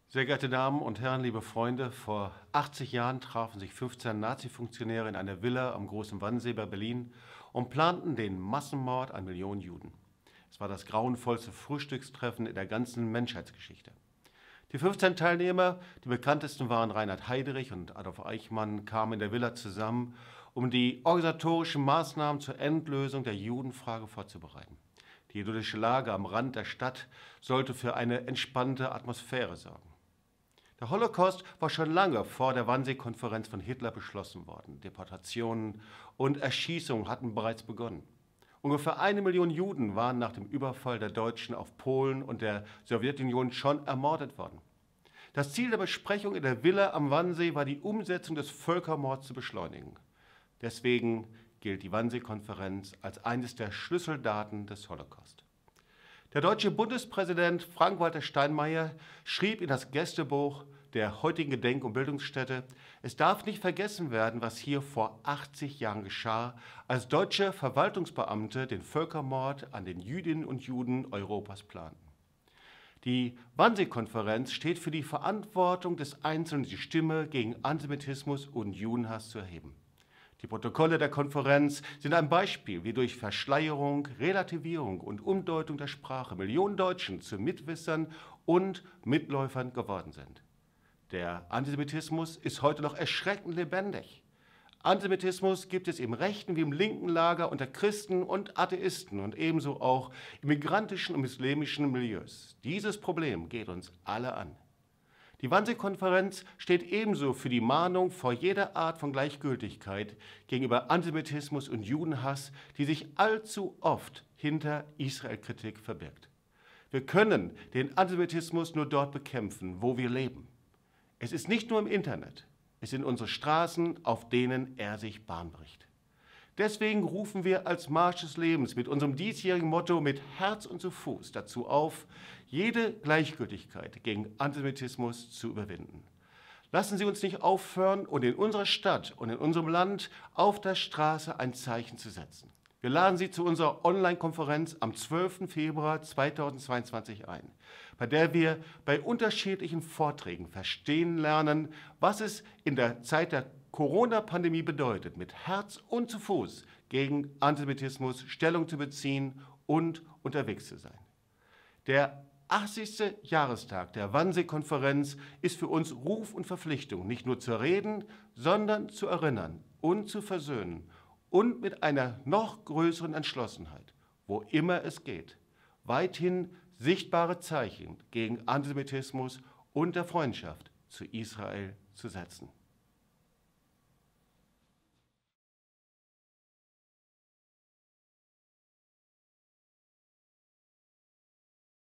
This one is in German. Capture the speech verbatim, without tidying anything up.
Sehr geehrte Damen und Herren, liebe Freunde, vor achtzig Jahren trafen sich fünfzehn Nazi-Funktionäre in einer Villa am Großen Wannsee bei Berlin und planten den Massenmord an Millionen Juden. Es war das grauenvollste Frühstückstreffen in der ganzen Menschheitsgeschichte. Die fünfzehn Teilnehmer, die bekanntesten waren Reinhard Heydrich und Adolf Eichmann, kamen in der Villa zusammen, um die organisatorischen Maßnahmen zur Endlösung der Judenfrage vorzubereiten. Die idyllische Lage am Rand der Stadt sollte für eine entspannte Atmosphäre sorgen. Der Holocaust war schon lange vor der Wannsee-Konferenz von Hitler beschlossen worden. Deportationen und Erschießungen hatten bereits begonnen. Ungefähr eine Million Juden waren nach dem Überfall der Deutschen auf Polen und der Sowjetunion schon ermordet worden. Das Ziel der Besprechung in der Villa am Wannsee war die Umsetzung des Völkermords zu beschleunigen. Deswegen gilt die Wannsee-Konferenz als eines der Schlüsseldaten des Holocaust. Der deutsche Bundespräsident Frank-Walter Steinmeier schrieb in das Gästebuch der heutigen Gedenk- und Bildungsstätte: Es darf nicht vergessen werden, was hier vor achtzig Jahren geschah, als deutsche Verwaltungsbeamte den Völkermord an den Jüdinnen und Juden Europas planten. Die Wannsee-Konferenz steht für die Verantwortung des Einzelnen, die Stimme gegen Antisemitismus und Judenhass zu erheben. Die Protokolle der Konferenz sind ein Beispiel, wie durch Verschleierung, Relativierung und Umdeutung der Sprache Millionen Deutschen zu Mitwissern und Mitläufern geworden sind. Der Antisemitismus ist heute noch erschreckend lebendig. Antisemitismus gibt es im rechten wie im linken Lager unter Christen und Atheisten und ebenso auch in migrantischen und muslimischen Milieus. Dieses Problem geht uns alle an. Die Wannsee-Konferenz steht ebenso für die Mahnung vor jeder Art von Gleichgültigkeit gegenüber Antisemitismus und Judenhass, die sich allzu oft hinter Israel-Kritik verbirgt. Wir können den Antisemitismus nur dort bekämpfen, wo wir leben. Es ist nicht nur im Internet, es sind unsere Straßen, auf denen er sich Bahn bricht. Deswegen rufen wir als Marsch des Lebens mit unserem diesjährigen Motto mit Herz und zu Fuß dazu auf, jede Gleichgültigkeit gegen Antisemitismus zu überwinden. Lassen Sie uns nicht aufhören und in unserer Stadt und in unserem Land auf der Straße ein Zeichen zu setzen. Wir laden Sie zu unserer Online-Konferenz am zwölften Februar zweitausendzweiundzwanzig ein, bei der wir bei unterschiedlichen Vorträgen verstehen lernen, was es in der Zeit der Corona-Pandemie bedeutet, mit Herz und zu Fuß gegen Antisemitismus Stellung zu beziehen und unterwegs zu sein. Der achtzigste Jahrestag der Wannsee-Konferenz ist für uns Ruf und Verpflichtung, nicht nur zu reden, sondern zu erinnern und zu versöhnen und mit einer noch größeren Entschlossenheit, wo immer es geht, weithin sichtbare Zeichen gegen Antisemitismus und der Freundschaft zu Israel zu setzen.